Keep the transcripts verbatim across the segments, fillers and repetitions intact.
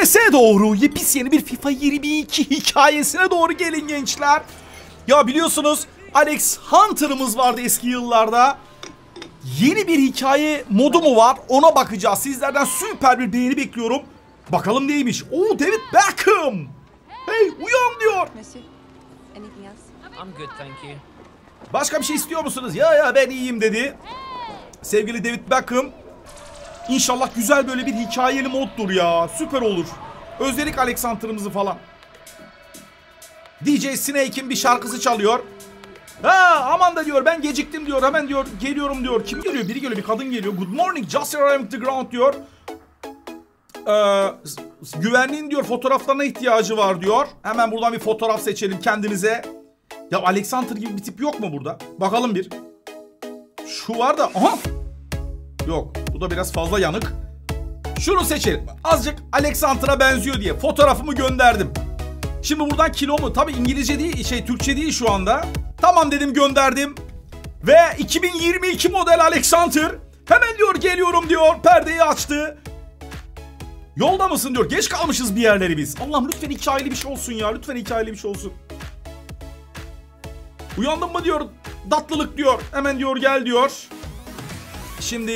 bitmesine doğru, yepis yeni bir FIFA yirmi iki hikayesine doğru gelin gençler. Ya biliyorsunuz Alex Hunter'ımız vardı eski yıllarda. Yeni bir hikaye modu mu var? Ona bakacağız. Sizlerden süper bir beğeni bekliyorum. Bakalım neymiş? Oo, David Beckham. Hey, uyan diyor. I'm good, thank you. Başka bir şey istiyor musunuz? Ya ya ben iyiyim dedi. Sevgili David Beckham. İnşallah güzel böyle bir hikayeli moddur ya. Süper olur. Özledik Alex Hunter'ımızı falan. D J Snake'in bir şarkısı çalıyor. Ha aman da diyor, ben geciktim diyor, hemen diyor geliyorum diyor. Kim geliyor? Biri geliyor, bir kadın geliyor. Good morning, just arrived the ground diyor. Ee, güvenliğin diyor fotoğraflarına ihtiyacı var diyor. Hemen buradan bir fotoğraf seçelim kendinize. Ya Alex Hunter gibi bir tip yok mu burada? Bakalım bir. Şu var da, aha. Yok, bu da biraz fazla yanık. Şunu seçelim. Azıcık Alex Hunter'a benziyor diye fotoğrafımı gönderdim. Şimdi buradan kilomu, tabii İngilizce değil, şey Türkçe değil şu anda. Tamam dedim, gönderdim. Ve iki bin yirmi iki model Alex Hunter hemen diyor geliyorum diyor, perdeyi açtı. Yolda mısın diyor, geç kalmışız bir yerleri biz. Allah'ım lütfen hikayeli bir şey olsun ya, lütfen hikayeli bir şey olsun. Uyandın mı diyor, tatlılık diyor, hemen diyor gel diyor. Şimdi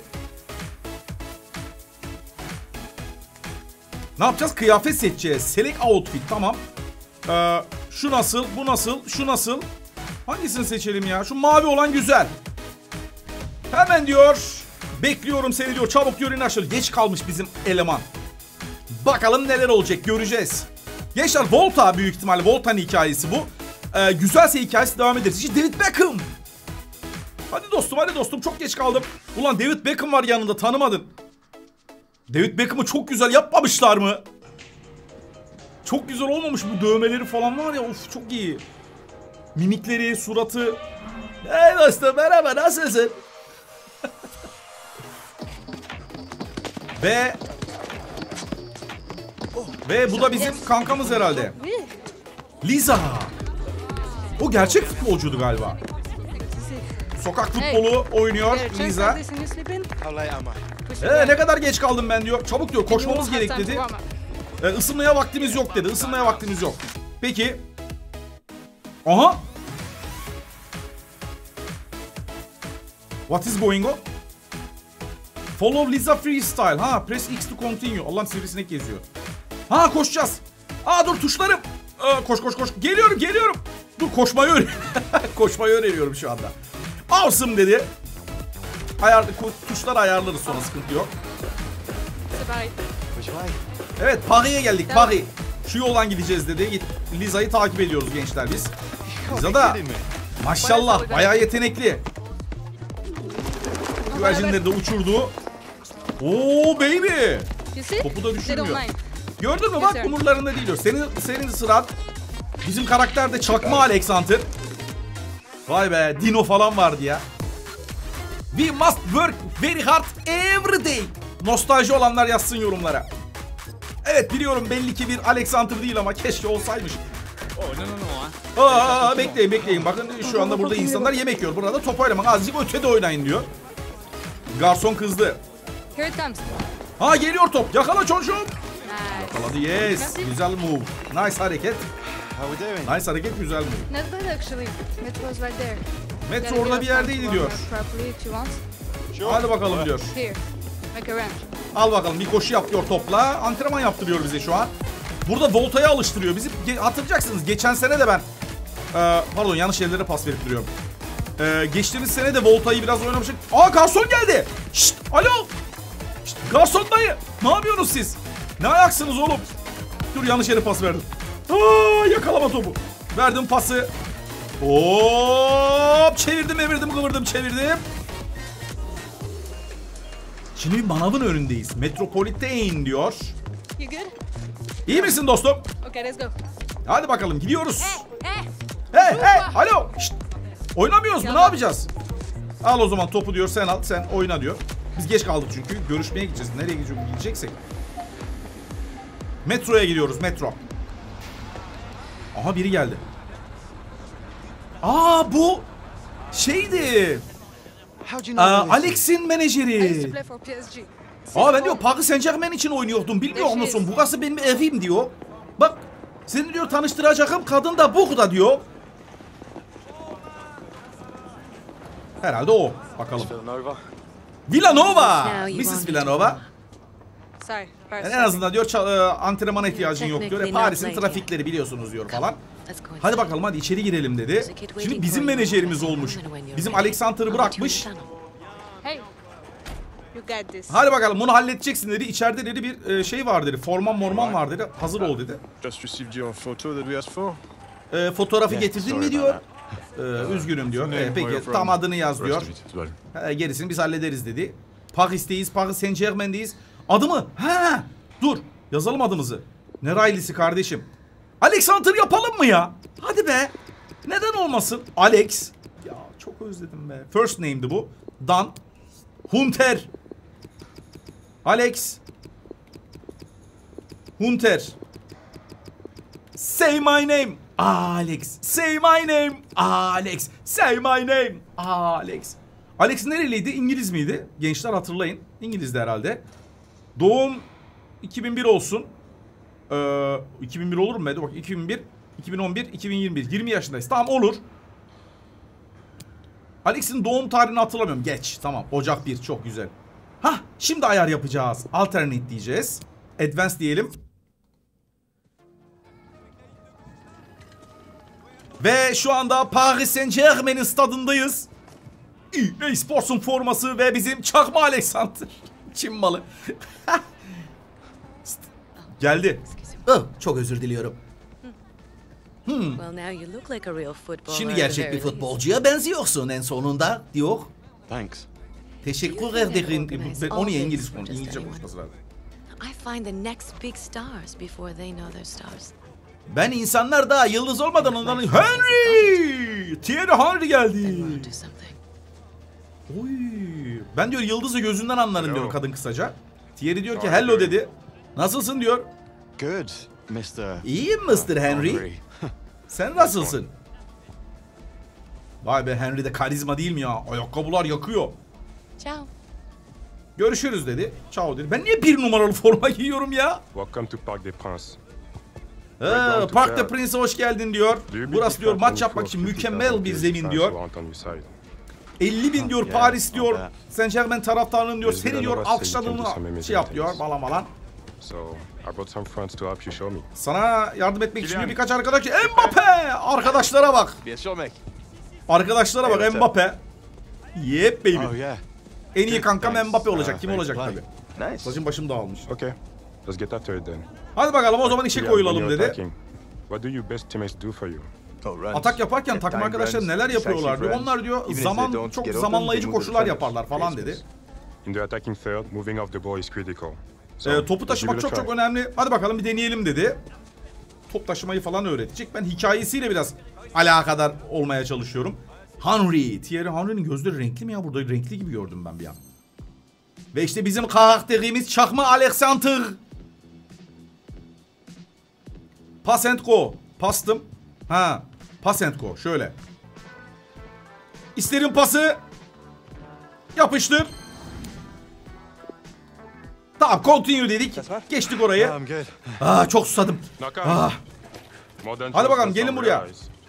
ne yapacağız? Kıyafet seçeceğiz. Select outfit, tamam. Ee, şu nasıl, bu nasıl, şu nasıl? Hangisini seçelim ya? Şu mavi olan güzel. Hemen diyor bekliyorum seni diyor, çabuk diyor in aşağı. Geç kalmış bizim eleman. Bakalım neler olacak, göreceğiz. Gençler Volta büyük ihtimalle, Volta'nın hikayesi bu. Ee, güzelse hikayesi devam ederiz. İşte David Beckham. Hadi dostum, hadi dostum, çok geç kaldım. Ulan David Beckham var yanında, tanımadın. David Beckham'ı çok güzel yapmamışlar mı? Çok güzel olmamış bu dövmeleri falan var ya, of çok iyi. Mimikleri, suratı. Hey dostum merhaba, nasılsın? Ve Ve bu da bizim kankamız herhalde. Lisa. O gerçek futbolcuydu galiba. Sokak futbolu oynuyor Lisa. Ee, ne kadar geç kaldım ben diyor. Çabuk diyor, koşmamız gerek dedi. Ee, ısınmaya vaktimiz yok dedi. Isınmaya vaktimiz yok. Peki. Aha. What is going on? Follow Lisa freestyle. Ha, press X to continue. Allah'ım sivrisinek geziyor. Ha, koşacağız. Aa dur tuşlarım. Aa, koş koş koş. Geliyorum geliyorum. Dur koşmayı öğreniyorum. Koşmayı öğreniyorum şu anda. Awesome dedi. Ayar, tuşları ayarlarız sonra, sıkıntı yok. Evet, Paris'e geldik, Paris. Şu yoldan gideceğiz dedi. Lisa'yı takip ediyoruz gençler biz. Lisa da maşallah bayağı yetenekli. Güvercinleri de uçurdu. Oo baby. Topu da düşürmüyor. Gördün mü bak, umurlarında değil diyor. Senin, senin sıran. Bizim karakter de çakma Alex Hunter. Vay be, Dino falan vardı ya. We must work very hard every day. Nostalji olanlar yazsın yorumlara. Evet biliyorum, belli ki bir Alex Hunter değil ama keşke olsaymış. Oh no no no. Aa, bekleyin bekleyin. Bakın şu anda burada insanlar yemek yiyor. Burada top oynamak, azıcık ötede oynayın diyor. Garson kızdı. Here it comes. Ha geliyor top. Yakala çocuğum. Yakaladı, yes. Güzel move. Nice hareket. Nice hareket, güzel move. Not bad actually. Metro is right there. Metro orada bir yerdeydi diyor. Hadi bakalım diyor. Here. Make a ramp. Al bakalım, bir koşu yap diyor topla. Antrenman yaptırıyor bize şu an. Burada Volta'ya alıştırıyor bizi. Hatırlayacaksınız geçen sene de ben e, pardon yanlış yerlere pas verip duruyorum. E, geçtiğimiz sene de Volta'yı biraz oynamıştık. Aa garson geldi. Şşt alo. Şşt, garson dayı. Ne yapıyorsunuz siz? Ne ayaksınız oğlum? Dur, yanlış yere pas verdim. Aa, yakalama topu. Verdim pası. Hop, çevirdim evirdim kıvırdım çevirdim. Şimdi bir manavın önündeyiz. Metropolitan diyor. You good? İyi misin dostum? Okay, let's go. Hadi bakalım, gidiyoruz. Hey, Hey hey, alo. Şşt. Oynamıyoruz mu? Ne yapacağız? Al o zaman topu diyor, sen al, sen oyna diyor. Biz geç kaldık çünkü. Görüşmeye gideceğiz. Nereye gideceksek. Metroya gidiyoruz, metro. Aha biri geldi. Aa bu şeydi. Aa, Alex'in menajeri. Aa ben diyor Paris Saint Germain için oynuyordum. Bilmiyor musun? Burası benim evim diyor. Bak seni diyor tanıştıracağım kadın da burada diyor. Herhalde o. Bakalım. Villanova. Villanova. missus Villanova. Sorry. Paris. Yani en azından diyor ça- e, antrenmana ihtiyacın yok diyor. E, Paris'in trafikleri biliyorsunuz diyor falan. Hadi bakalım hadi içeri girelim dedi. Şimdi bizim menajerimiz olmuş. Bizim Alexander'ı bırakmış. Hey. You got this. Hadi bakalım bunu halledeceksin dedi. İçeride dedi bir e, şey var dedi. Forman morman var dedi. Hazır ol dedi. Just received your photo that we asked for. E, fotoğrafı getirdin mi diyor. E, üzgünüm diyor. E, peki tam adını yaz diyor. E, gerisini biz hallederiz dedi. Paris'teyiz. Paris Saint Germain'deyiz. Adı mı? He. Dur. Yazalım adımızı. Ne Riley'si kardeşim? Alexander yapalım mı ya? Hadi be. Neden olmasın? Alex. Ya çok özledim be. First name'di bu. Dan. Hunter. Alex. Hunter. Say my name. Alex. Say my name. Alex. Say my name. Alex. Alex nereliydi? İngiliz miydi? Gençler hatırlayın. İngilizdi herhalde. Doğum iki bin bir olsun. Ee, iki bin bir olur mu? Hadi bak iki bin bir, iki bin on bir, iki bin yirmi bir. yirmi yaşındayız. Tamam olur. Alex'in doğum tarihini hatırlamıyorum. Geç. Tamam. Ocak bir. Çok güzel. Hah. Şimdi ayar yapacağız. Alternate diyeceğiz. Advance diyelim. Ve şu anda Paris Saint Germain'in stadındayız. E A Sports'un forması ve bizim çakma Alexander. Çin malı. Geldi. Oh, çok özür diliyorum. Hmm. Şimdi gerçek bir futbolcuya benziyorsun en sonunda diyor. Thanks. Teşekkür ederim. Ben onu İngiliz konu, İngilizce konuşması lazım. Ben insanlar daha yıldız olmadan onların Henry! Thierry Henry geldi. Oy. Ben diyor yıldızı gözünden anlarım diyor kadın kısaca. Thierry diyor ki hello dedi. Nasılsın diyor. Good, mister İyiyim mister Henry. Sen nasılsın? Vay be Henry de karizma değil mi ya? Ayakkabılar yakıyor. Ciao. Görüşürüz dedi. Ciao dedi. Ben niye bir numaralı forma giyiyorum ya? Welcome to Parc des Princes. Ee, Parc des Princes hoş geldin diyor. Burası diyor maç yapmak için mükemmel bir zemin diyor. elli bin diyor Paris diyor. Saint Germain taraftarının diyor seni diyor alkışladığını şey yap diyor falan falan. Sana yardım etmek için diyor birkaç arkadaş. Mbappe! Arkadaşlara bak. Arkadaşlara bak Mbappe. Yep baby. En iyi kankam Mbappe olacak. Kim olacak tabi. Saçım başım dağılmış. Okay. Let's get after it then. Hadi bakalım o zaman işe koyulalım dedi. What do your best teammates do for you? Atak yaparken takım arkadaşlar neler yapıyorlar diyor. Onlar diyor zaman çok zamanlayıcı koşular yaparlar falan dedi. In the attacking third, moving off the ball is critical. E, topu taşımak çok çok önemli. Hadi bakalım bir deneyelim dedi. Top taşımayı falan öğretecek. Ben hikayesiyle biraz alakadar olmaya çalışıyorum. Henry. Thierry Henry'nin gözleri renkli mi ya? Burada renkli gibi gördüm ben bir an. Ve işte bizim karakterimiz çakma Alexander. Pass and go. Pastım. Ha. Pass and go. Şöyle. İsterim pası. Yapıştır. Tamam continue dedik. Geçtik orayı. Aa, çok susadım. Ah. Hadi bakalım gelin buraya.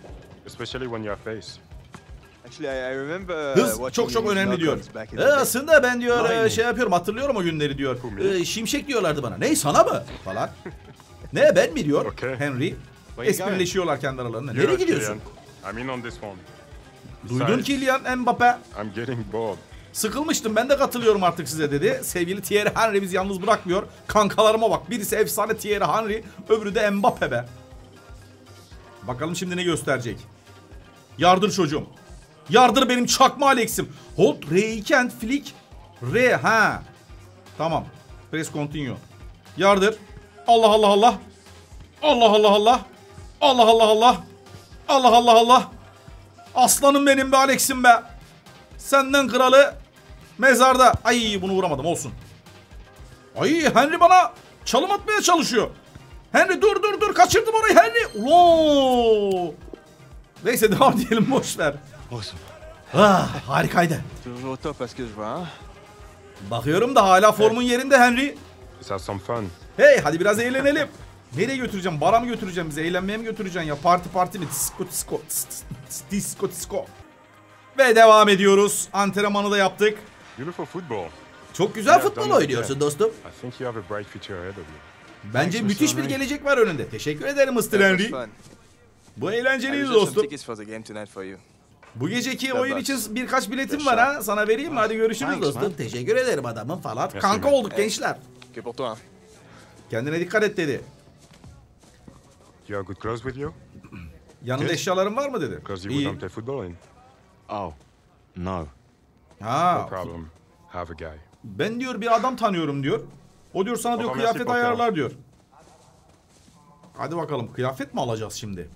Hız çok çok önemli diyor. Ee, aslında ben diyor e, şey yapıyorum hatırlıyorum o günleri diyor. E, şimşek diyorlardı bana. Ne sana mı? Falan. Ne ben mi diyor Henry. Esprileşiyorlar kendi aralarında. Nereye gidiyorsun? Duydun Kylian Mbappe. Sıkılmıştım ben de katılıyorum artık size dedi. Sevgili Thierry Henry bizi yalnız bırakmıyor. Kankalarıma bak. Birisi efsane Thierry Henry. Öbürü de Mbappe be. Bakalım şimdi ne gösterecek. Yardır çocuğum. Yardır benim çakma Alex'im. Hold R iki and flick. R ha. Tamam. Press continue. Yardır. Allah Allah Allah. Allah Allah Allah. Allah Allah Allah. Allah Allah Allah. Aslanım benim be Alex'im be. Senden kralı mezarda. Ay bunu vuramadım olsun. Ay Henry bana çalım atmaya çalışıyor. Henry dur dur dur kaçırdım orayı Henry. Ulan. Neyse devam diyelim boşver. Ah harikaydı. Bakıyorum da hala formun yerinde Henry. Let's have some fun. Hey hadi biraz eğlenelim. Nereye götüreceğim? Bara mı götüreceğim bizi? Eğlenmeye mi götüreceksin ya? Parti parti mi? Disco disco. Disco disco. Ve devam ediyoruz. Antrenmanı da yaptık. Beautiful football. Çok güzel futbol oynuyorsun dostum. I think you have a bright future ahead of you. Bence müthiş bir gelecek var önünde. Teşekkür ederim mister That was Henry. fun. Bu I eğlenceliydi reserved some dostum. tickets for the game tonight for you. Bu geceki God oyun bless. için birkaç biletim var ha. Sana vereyim mi? Hadi görüşürüz Thanks, dostum. man. Teşekkür ederim adamım falan. Merci, Kanka man. olduk gençler. Que pour toi. Kendine dikkat et dedi. You have good clothes with you? Yanında Yes. eşyaların var mı dedi. Because you İyi. wouldn't play football in. Oh, no. No Ha, problem. Have a guy. ben diyor bir adam tanıyorum diyor. O diyor sana diyor Baba, kıyafet merci, ayarlar diyor. Hadi bakalım kıyafet mi alacağız şimdi?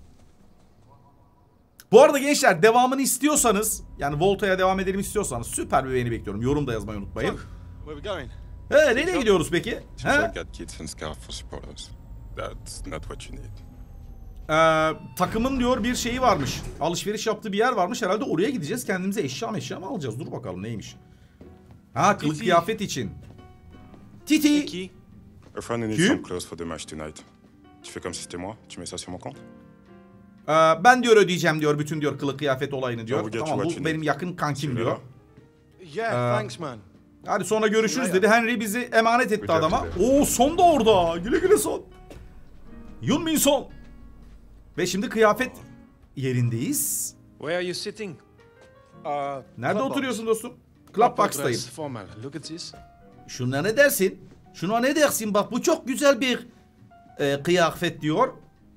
Bu arada gençler devamını istiyorsanız yani Volta'ya devam edelim istiyorsanız süper bir beğeni bekliyorum. Yorum da yazmayı unutmayın. Where we going? He nereye gidiyoruz peki? To He? check out kits and scarf for supporters. That's not what you need. Ee, takımın diyor bir şeyi varmış. Alışveriş yaptığı bir yer varmış. Herhalde oraya gideceğiz. Kendimize eşya meşya mı alacağız? Dur bakalım neymiş. Ha kılık Titi. kıyafet için. Titi. Qui? A friend needs Qui? some clothes for the match tonight. Tu fais comme si c'était moi, tu mets ça sur mon compte? Ee, ben diyor ödeyeceğim diyor bütün diyor kılık kıyafet olayını diyor. Don't forget Tamam what bu you benim need. yakın kankim diyor. Yeah, Uh, thanks, man. Hadi sonra görüşürüz dedi. Henry bizi emanet etti Güzel adama. güzel. Oo Son da orada. Güle güle Son. Yun Min Son. Ve şimdi kıyafet yerindeyiz. Where are you sitting? Uh, Nerede club oturuyorsun box. dostum? Club Box'tayım. dress, formal. Look at this. Şuna ne dersin? Şuna ne dersin? Bak bu çok güzel bir e, kıyafet diyor.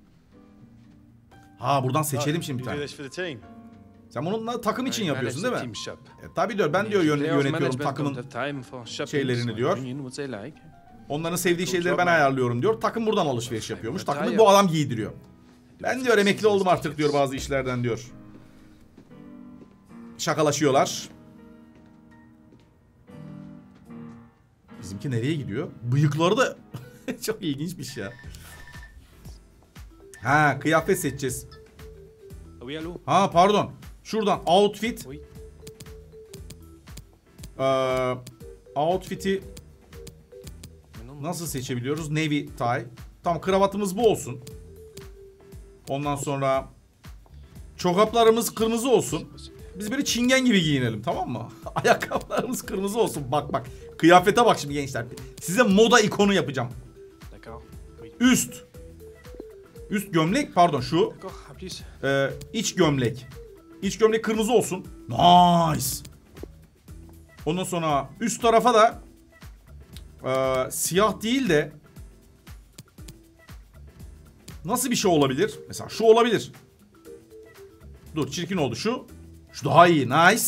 Ha buradan seçelim şimdi bir You do tane. this for the team. Sen bununla takım için I yapıyorsun manage değil mi? the team shop. E, tabii diyor ben diyor yön- Players yönetiyorum management takımın. don't have time for shopping, şeylerini so diyor. bring in what they like. Onların sevdiği şeyleri job, ben man. ayarlıyorum diyor. Takım buradan alışveriş yapıyormuş. Retire. Takımı bu adam giydiriyor. Ben diyor emekli oldum artık diyor bazı işlerden diyor. Şakalaşıyorlar. Bizimki nereye gidiyor? Bıyıkları da çok ilginçmiş ya. Ha kıyafet seçeceğiz. Oui, allô? Ha pardon. Şuradan outfit. Oui. Ee, outfit'i nasıl seçebiliyoruz? Navy tie. Tamam kravatımız bu olsun. Ondan sonra çoraplarımız kırmızı olsun. Biz böyle çingen gibi giyinelim tamam mı? Ayakkabılarımız kırmızı olsun. Bak bak. Kıyafete bak şimdi gençler. Size moda ikonu yapacağım. D'accord. Oui. Üst. Üst gömlek pardon şu. D'accord, à plus. Ee, iç gömlek. İç gömlek kırmızı olsun. Nice. Ondan sonra üst tarafa da e, siyah değil de nasıl bir şey olabilir? Mesela şu olabilir. Dur çirkin oldu şu. Şu daha iyi. Nice.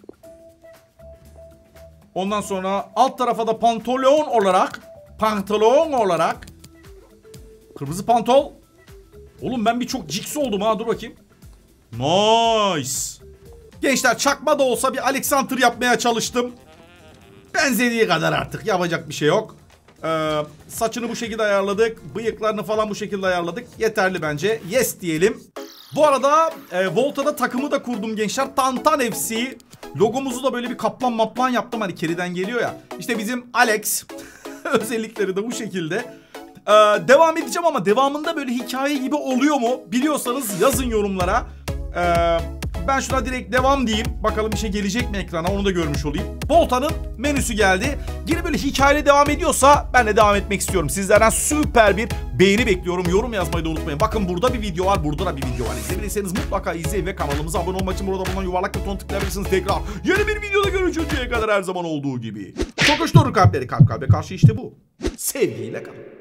Ondan sonra alt tarafa da pantolon olarak pantolon olarak kırmızı pantol. Oğlum ben bir çok ciks oldum ha dur bakayım. Nice. Gençler çakma da olsa bir Alexander yapmaya çalıştım. Benzediği kadar artık yapacak bir şey yok. Ee, saçını bu şekilde ayarladık. Bıyıklarını falan bu şekilde ayarladık. Yeterli bence. Yes diyelim. Bu arada e, Volta'da takımı da kurdum gençler. Tantan F C. Logomuzu da böyle bir kaplan maplan yaptım. Hani keriden geliyor ya. İşte bizim Alex. Özellikleri de bu şekilde. Ee, devam edeceğim ama devamında böyle hikaye gibi oluyor mu? Biliyorsanız yazın yorumlara. Ee, ben şuna direkt devam diyeyim. Bakalım bir şey gelecek mi ekrana onu da görmüş olayım. Volta'nın menüsü geldi. Yine böyle hikaye devam ediyorsa ben de devam etmek istiyorum. Sizlerden süper bir beğeni bekliyorum. Yorum yazmayı da unutmayın. Bakın burada bir video var. Burada da bir video var. İzlemediyseniz mutlaka izleyin ve kanalımıza abone olmak için burada bulunan yuvarlak butonu tıklayabilirsiniz tekrar. Yeni bir videoda görüşünceye kadar her zaman olduğu gibi. Çok hoş doğru kalpleri kalp kalbe karşı işte bu. Sevgiyle kalın.